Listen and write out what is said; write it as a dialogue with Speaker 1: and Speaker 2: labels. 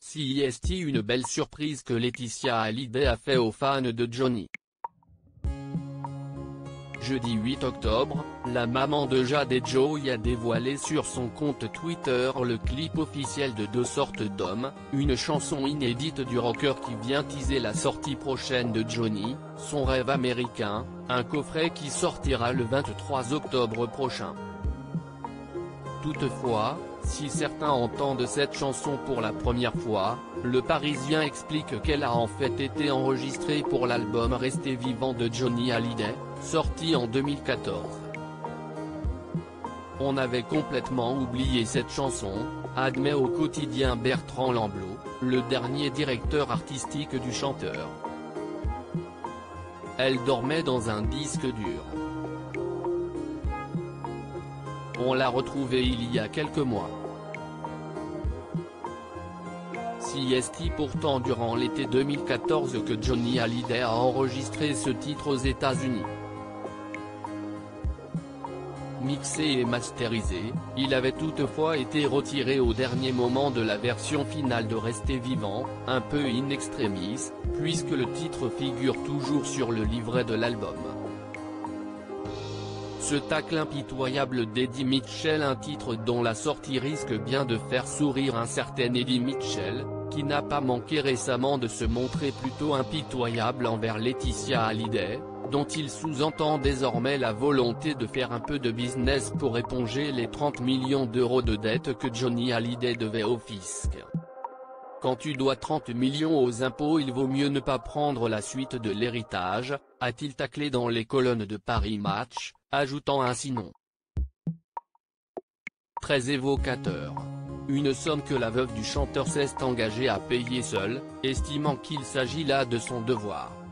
Speaker 1: CIST une belle surprise que Laetitia Hallyday a fait aux fans de Johnny. Jeudi 8 octobre, la maman de Jade et Joey a dévoilé sur son compte Twitter le clip officiel de Deux sortes d'hommes, une chanson inédite du rocker qui vient teaser la sortie prochaine de Johnny, son rêve américain, un coffret qui sortira le 23 octobre prochain. Toutefois, si certains entendent cette chanson pour la première fois, le Parisien explique qu'elle a en fait été enregistrée pour l'album Rester vivant de Johnny Hallyday, sorti en 2014. On avait complètement oublié cette chanson, admet au quotidien Bertrand Lamblot, le dernier directeur artistique du chanteur. Elle dormait dans un disque dur. On l'a retrouvée il y a quelques mois. CIST pourtant durant l'été 2014 que Johnny Hallyday a enregistré ce titre aux États-Unis. Mixé et masterisé, il avait toutefois été retiré au dernier moment de la version finale de Rester vivant, un peu in extremis, puisque le titre figure toujours sur le livret de l'album. Ce tacle impitoyable d'Eddie Mitchell, un titre dont la sortie risque bien de faire sourire un certain Eddie Mitchell, qui n'a pas manqué récemment de se montrer plutôt impitoyable envers Laetitia Hallyday, dont il sous-entend désormais la volonté de faire un peu de business pour éponger les 30 millions d'euros de dettes que Johnny Hallyday devait au fisc. Quand tu dois 30 millions aux impôts, il vaut mieux ne pas prendre la suite de l'héritage, a-t-il taclé dans les colonnes de Paris Match, ajoutant ainsi non. Très évocateur. Une somme que la veuve du chanteur s'est engagée à payer seule, estimant qu'il s'agit là de son devoir.